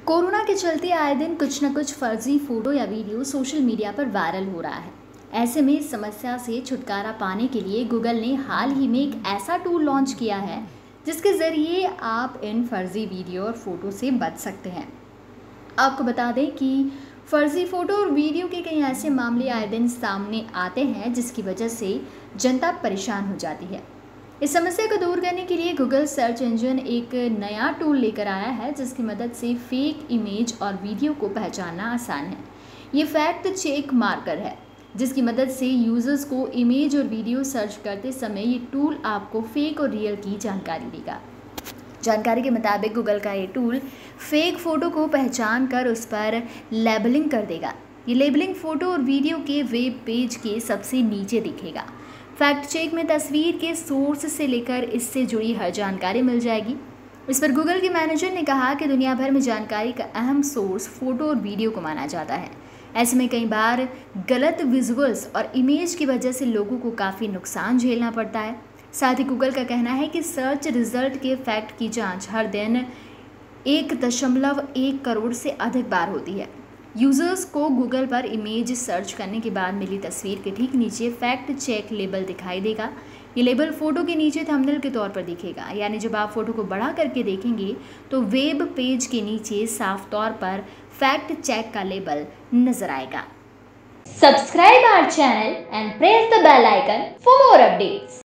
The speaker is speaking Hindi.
कोरोना के चलते आए दिन कुछ न कुछ फर्जी फोटो या वीडियो सोशल मीडिया पर वायरल हो रहा है। ऐसे में इस समस्या से छुटकारा पाने के लिए गूगल ने हाल ही में एक ऐसा टूल लॉन्च किया है जिसके ज़रिए आप इन फर्जी वीडियो और फोटो से बच सकते हैं। आपको बता दें कि फर्जी फोटो और वीडियो के कई ऐसे मामले आए दिन सामने आते हैं जिसकी वजह से जनता परेशान हो जाती है। इस समस्या को दूर करने के लिए गूगल सर्च इंजन एक नया टूल लेकर आया है जिसकी मदद से फेक इमेज और वीडियो को पहचानना आसान है। ये फैक्ट चेक मार्कर है जिसकी मदद से यूजर्स को इमेज और वीडियो सर्च करते समय ये टूल आपको फेक और रियल की जानकारी देगा। जानकारी के मुताबिक गूगल का ये टूल फेक फ़ोटो को पहचान कर उस पर लेबलिंग कर देगा। ये लेबलिंग फ़ोटो और वीडियो के वेब पेज के सबसे नीचे दिखेगा। फैक्ट चेक में तस्वीर के सोर्स से लेकर इससे जुड़ी हर जानकारी मिल जाएगी। इस पर गूगल के मैनेजर ने कहा कि दुनिया भर में जानकारी का अहम सोर्स फ़ोटो और वीडियो को माना जाता है। ऐसे में कई बार गलत विजुअल्स और इमेज की वजह से लोगों को काफ़ी नुकसान झेलना पड़ता है। साथ ही गूगल का कहना है कि सर्च रिजल्ट के फैक्ट की जांच हर दिन 1.1 करोड़ से अधिक बार होती है। यूज़र्स को गूगल पर इमेज सर्च करने के बाद मिली तस्वीर के ठीक नीचे फैक्ट चेक लेबल दिखाई देगा। ये लेबल फ़ोटो के नीचे थंबनेल के तौर पर दिखेगा, यानी जब आप फ़ोटो को बढ़ा करके देखेंगे तो वेब पेज के नीचे साफ तौर पर फैक्ट चेक का लेबल नजर आएगा। Subscribe our channel and press the bell icon for more updates.